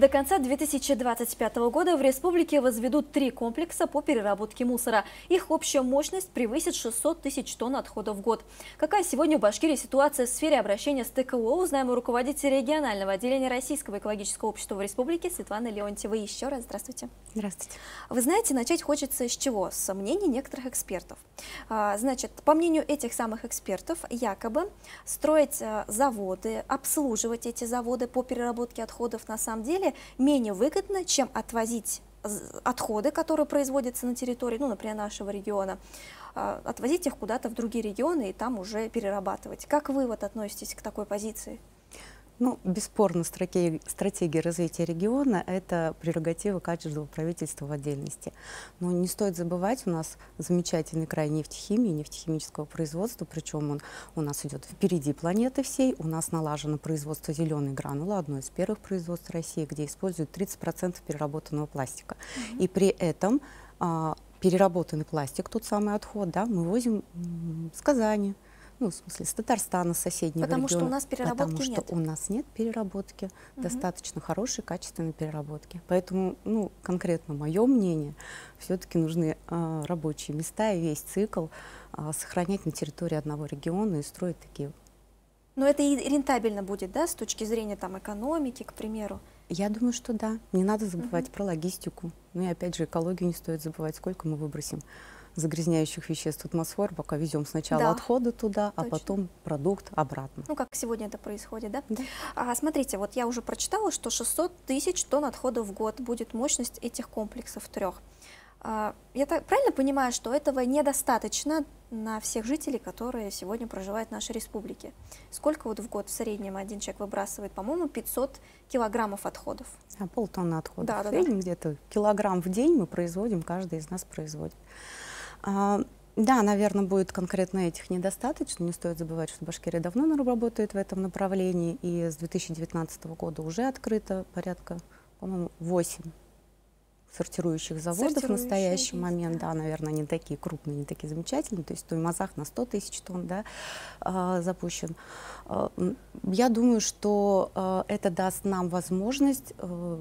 До конца 2025 года в республике возведут 3 комплекса по переработке мусора. Их общая мощность превысит 600 тысяч тонн отходов в год. Какая сегодня в Башкирии ситуация в сфере обращения с ТКО, узнаем у руководителя регионального отделения Российского экологического общества в республике Светланы Леонтьевой. Еще раз здравствуйте. Здравствуйте. Вы знаете, начать хочется с чего? С мнений некоторых экспертов. Значит, по мнению этих самых экспертов, якобы строить заводы, обслуживать эти заводы по переработке отходов на самом деле менее выгодно, чем отвозить отходы, которые производятся на территории, ну, например, нашего региона, отвозить их куда-то в другие регионы и там уже перерабатывать. Как вы вот относитесь к такой позиции? Ну, бесспорно, стратегия развития региона – это прерогатива каждого правительства в отдельности. Но не стоит забывать, у нас замечательный край нефтехимии, нефтехимического производства, причем он у нас идет впереди планеты всей. У нас налажено производство зеленой гранулы, одно из первых производств России, где используют 30% переработанного пластика. И при этом переработанный пластик, тот самый отход, да, мы возим с Казани. Ну, в смысле, с Татарстана, с соседнего региона. Потому что у нас переработки нет. Потому что у нас нет переработки, достаточно хорошей, качественной переработки. Поэтому, ну, конкретно мое мнение, все-таки нужны рабочие места и весь цикл сохранять на территории одного региона и строить такие. Но это и рентабельно будет, да, с точки зрения там экономики, к примеру? Я думаю, что да. Не надо забывать про логистику. Ну и опять же, экологию не стоит забывать, сколько мы выбросим загрязняющих веществ в атмосферу, пока везем сначала отходы туда, а потом продукт обратно. Ну, как сегодня это происходит, да? Да. Смотрите, вот я уже прочитала, что 600 тысяч тонн отходов в год будет мощность этих комплексов 3. Я так правильно понимаю, что этого недостаточно на всех жителей, которые сегодня проживают в нашей республике? Сколько вот в год в среднем один человек выбрасывает? По-моему, 500 килограммов отходов. Полтонны отходов. Да, в среднем где-то килограмм в день мы производим, каждый из нас производит. Да, наверное, будет конкретно этих недостаточно. Не стоит забывать, что Башкирия давно работает в этом направлении, и с 2019 года уже открыто порядка, по-моему, 8 сортирующих заводов в настоящий момент. Да, наверное, не такие крупные, не такие замечательные. То есть Туймазах на 100 тысяч тонн, да, запущен. Я думаю, что это даст нам возможность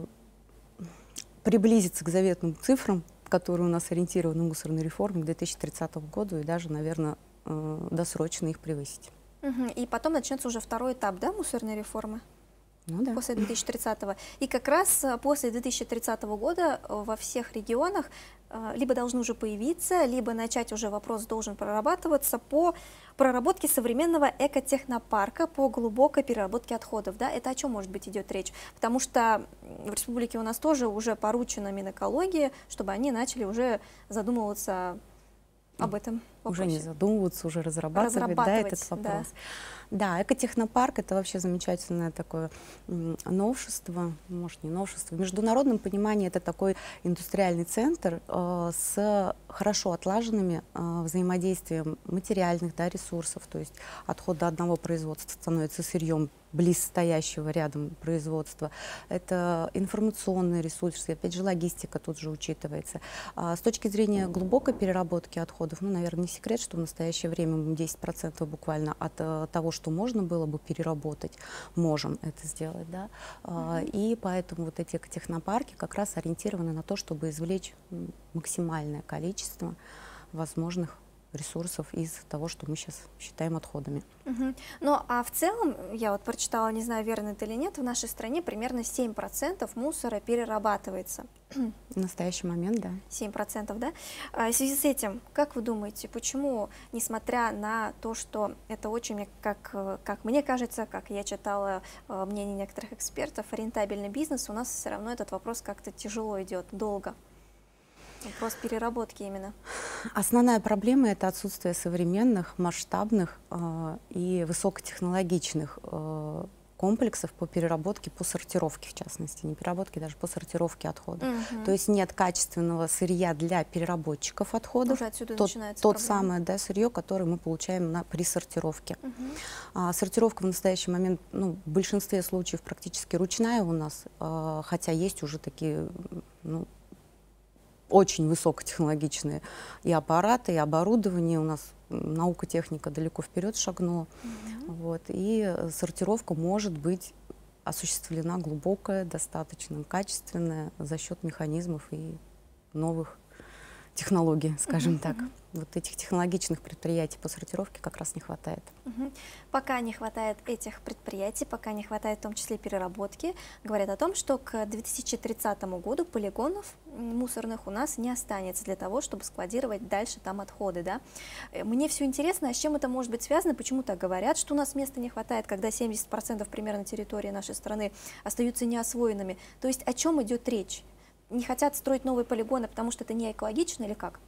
приблизиться к заветным цифрам, которые у нас ориентированы в мусорной реформе к 2030 году, и даже, наверное, досрочно их превысить. И потом начнется уже второй этап, да, мусорной реформы? Ну, да. После 2030-го. И как раз после 2030 года во всех регионах либо должны уже появиться, либо начать уже вопрос должен прорабатываться по проработке современного экотехнопарка по глубокой переработке отходов. Да? Это о чем, может быть, идет речь? Потому что в республике у нас тоже уже поручено Минэкологии, чтобы они начали уже задумываться об этом вопросе. Уже не задумываться, уже разрабатывать да, этот вопрос. Да, экотехнопарк — это вообще замечательное такое новшество, может, не новшество. В международном понимании это такой индустриальный центр с хорошо отлаженными взаимодействием материальных, да, ресурсов. То есть отход до одного производства становится сырьем близ стоящего рядом производства. Это информационные ресурсы, опять же, логистика тут же учитывается. С точки зрения глубокой переработки отходов, ну, наверное, не секрет, что в настоящее время мы 10% буквально от того, что можно было бы переработать, можем это сделать. Да? И поэтому вот эти экотехнопарки как раз ориентированы на то, чтобы извлечь максимальное количество возможных ресурсов из того, что мы сейчас считаем отходами. Ну, а в целом, я вот прочитала, не знаю, верно это или нет, в нашей стране примерно 7% мусора перерабатывается. В настоящий момент, да. 7%, да? В связи с этим, как вы думаете, почему, несмотря на то, что это очень, как мне кажется, как я читала мнение некоторых экспертов, рентабельный бизнес, у нас все равно этот вопрос как-то тяжело идет, долго? Вопрос переработки именно. Основная проблема — это отсутствие современных, масштабных и высокотехнологичных комплексов по переработке, по сортировке, в частности, не переработке, даже по сортировке отходов. То есть нет качественного сырья для переработчиков отходов. Уже отсюда начинается тот проблема. самое, да, сырье, которое мы получаем при сортировке. Сортировка в настоящий момент, ну, в большинстве случаев практически ручная у нас, хотя есть уже такие, ну, очень высокотехнологичные и аппараты, и оборудование. У нас наука, техника далеко вперед шагнула. Вот, и сортировка может быть осуществлена глубокая, достаточно качественная за счет механизмов и новых технологий, скажем так. Вот этих технологичных предприятий по сортировке как раз не хватает. Пока не хватает этих предприятий, пока не хватает в том числе переработки, говорят о том, что к 2030 году полигонов мусорных у нас не останется для того, чтобы складировать дальше там отходы. Да? Мне все интересно, а с чем это может быть связано, почему так говорят, что у нас места не хватает, когда 70% примерно территории нашей страны остаются неосвоенными. То есть о чем идет речь? Не хотят строить новые полигоны, потому что это не экологично или как?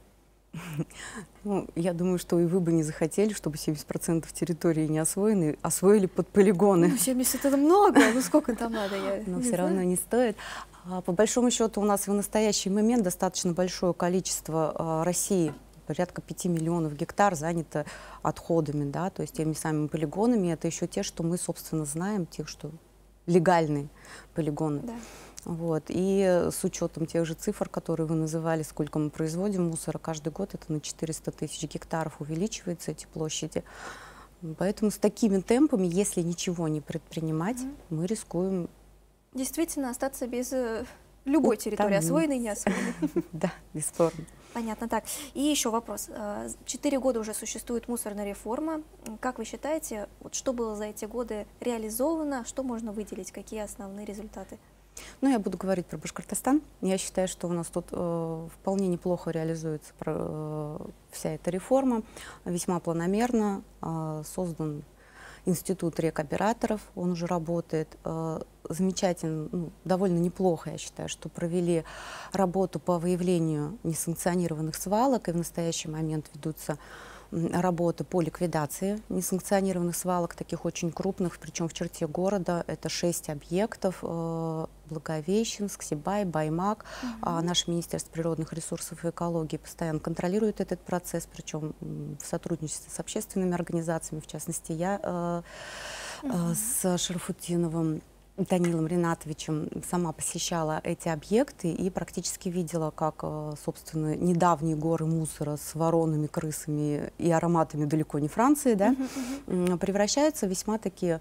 Ну, я думаю, что и вы бы не захотели, чтобы 70% территории не освоены, освоили под полигоны. Ну, 70 это много, ну сколько там надо? Но все равно не стоит. По большому счету у нас в настоящий момент достаточно большое количество России, порядка 5 миллионов гектар занято отходами, да, то есть теми самыми полигонами. Это еще те, что мы, собственно, знаем, тех, что легальные полигоны. Да. Вот. И с учетом тех же цифр, которые вы называли, сколько мы производим мусора, каждый год это на 400 тысяч гектаров увеличивается эти площади. Поэтому с такими темпами, если ничего не предпринимать, мы рискуем... Действительно остаться без любой территории, освоенной и не освоенной. Да, бесспорно. Понятно. Так, и еще вопрос. 4 года уже существует мусорная реформа. Как вы считаете, вот что было за эти годы реализовано, что можно выделить, какие основные результаты? Ну, я буду говорить про Башкортостан. Я считаю, что у нас тут вполне неплохо реализуется вся эта реформа. Весьма планомерно создан институт рекоператоров, он уже работает. Замечательно, ну, довольно неплохо, я считаю, что провели работу по выявлению несанкционированных свалок, и в настоящий момент ведутся работы по ликвидации несанкционированных свалок, таких очень крупных, причем в черте города. Это 6 объектов: Благовещенск, Сибай, Баймак. Наше Министерство природных ресурсов и экологии постоянно контролирует этот процесс, причем в сотрудничестве с общественными организациями, в частности, я с Шарафутдиновым Данилом Ринатовичем сама посещала эти объекты и практически видела, как, собственно, недавние горы мусора с воронами, крысами и ароматами далеко не Франции, да, превращаются в весьма такие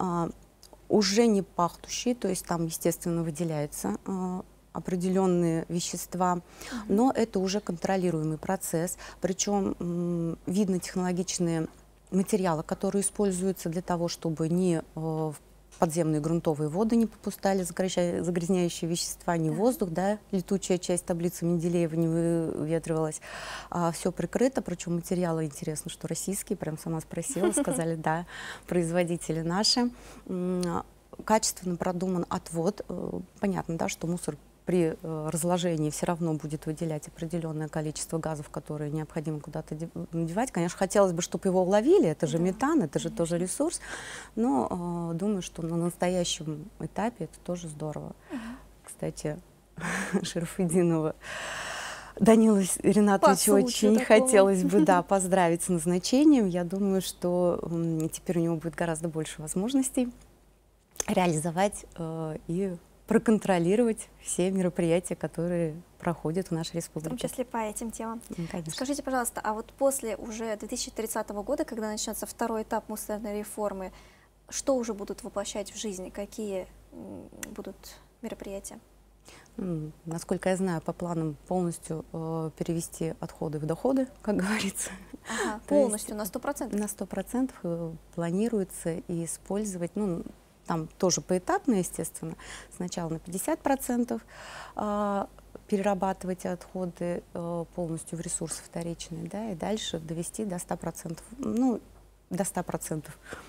уже не пахнущие, то есть там, естественно, выделяются определенные вещества, но это уже контролируемый процесс, причем видно технологичные материалы, которые используются для того, чтобы не в подземные грунтовые воды не попускали загрязняющие вещества, ни воздух, да, летучая часть таблицы Менделеева не выветривалась. Все прикрыто, причем материалы, интересно, что российские, прям сама спросила, сказали, да, производители наши. Качественно продуман отвод. Понятно, да, что мусор при разложении все равно будет выделять определенное количество газов, которые необходимо куда-то девать. Конечно, хотелось бы, чтобы его уловили, это же метан, это же тоже ресурс, но думаю, что на настоящем этапе это тоже здорово. Кстати, Шарафутдинова Данила Ринатовича очень хотелось бы, да, поздравить с назначением. Я думаю, что теперь у него будет гораздо больше возможностей реализовать и проконтролировать все мероприятия, которые проходят в нашей республике. В том числе по этим темам. Конечно. Скажите, пожалуйста, а вот после уже 2030 года, когда начнется второй этап мусорной реформы, что уже будут воплощать в жизнь? Какие будут мероприятия? Насколько я знаю, по планам полностью перевести отходы в доходы, как говорится. Ага, полностью, на 100%? На 100% планируется и использовать, ну, там тоже поэтапно, естественно, сначала на 50% перерабатывать отходы полностью в ресурсы вторичные, да, и дальше довести до 100%. Ну, до 100%.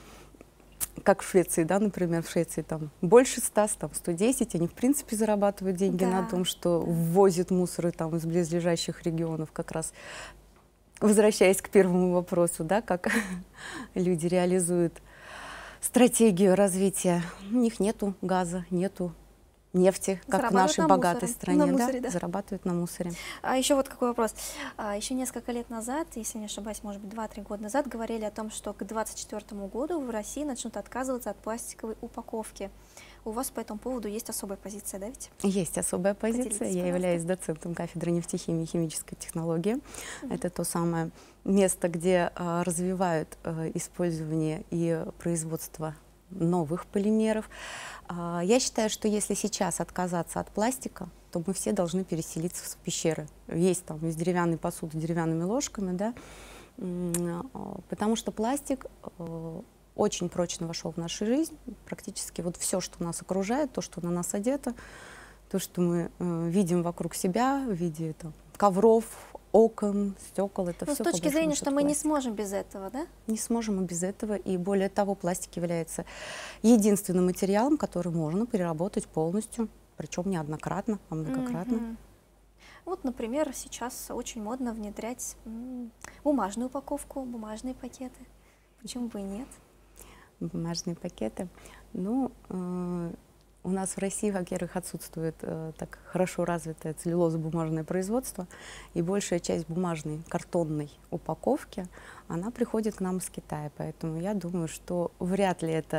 Как в Швеции, да, например, в Швеции там больше 100, там 110, они в принципе зарабатывают деньги на том, что ввозят мусоры там из близлежащих регионов, как раз возвращаясь к первому вопросу, да, как люди реализуют стратегию развития. У них нету газа, нету нефти, как в нашей богатой стране. Мусоре, да. Зарабатывают на мусоре. А еще вот какой вопрос. Еще несколько лет назад, если не ошибаюсь, может быть, 2-3 года назад, говорили о том, что к 2024 году в России начнут отказываться от пластиковой упаковки. У вас по этому поводу есть особая позиция, да ведь? Есть особая позиция. Поделитесь, Я являюсь доцентом кафедры нефтехимии и химической технологии. Это то самое место, где развивают использование и производство новых полимеров. Я считаю, что если сейчас отказаться от пластика, то мы все должны переселиться в пещеры. Есть там из деревянной посуды, деревянными ложками, да, потому что пластик очень прочно вошел в нашу жизнь. Практически вот все, что нас окружает, то, что на нас одето, то, что мы видим вокруг себя в виде там, ковров, окон, стекол, это все. С точки зрения, что мы не сможем без этого, да? Не сможем и без этого. И более того, пластик является единственным материалом, который можно переработать полностью, причем неоднократно, а многократно. Вот, например, сейчас очень модно внедрять бумажную упаковку, бумажные пакеты. Почему бы и нет? Бумажные пакеты. Ну, у нас в России, во-первых, отсутствует так хорошо развитое целлюлозо-бумажное производство, и большая часть бумажной картонной упаковки, она приходит к нам из Китая. Поэтому я думаю, что вряд ли это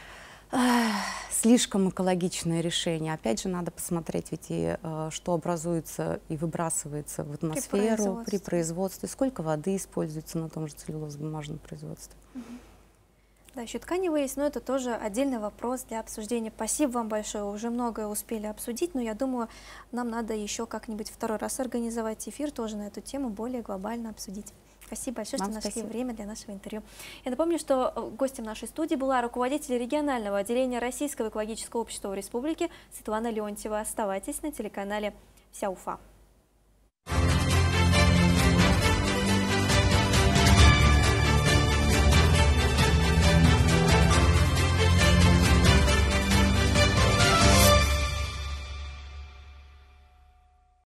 слишком экологичное решение. Опять же, надо посмотреть, ведь и что образуется и выбрасывается в атмосферу при производстве, сколько воды используется на том же целлюлозо-бумажном производстве. Да, еще тканевые есть, но это тоже отдельный вопрос для обсуждения. Спасибо вам большое, уже многое успели обсудить, но я думаю, нам надо еще как-нибудь второй раз организовать эфир тоже на эту тему, более глобально обсудить. Спасибо большое, что нашли время для нашего интервью. Я напомню, что гостем нашей студии была руководитель регионального отделения Российского экологического общества в республике Светлана Леонтьева. Оставайтесь на телеканале «Вся Уфа».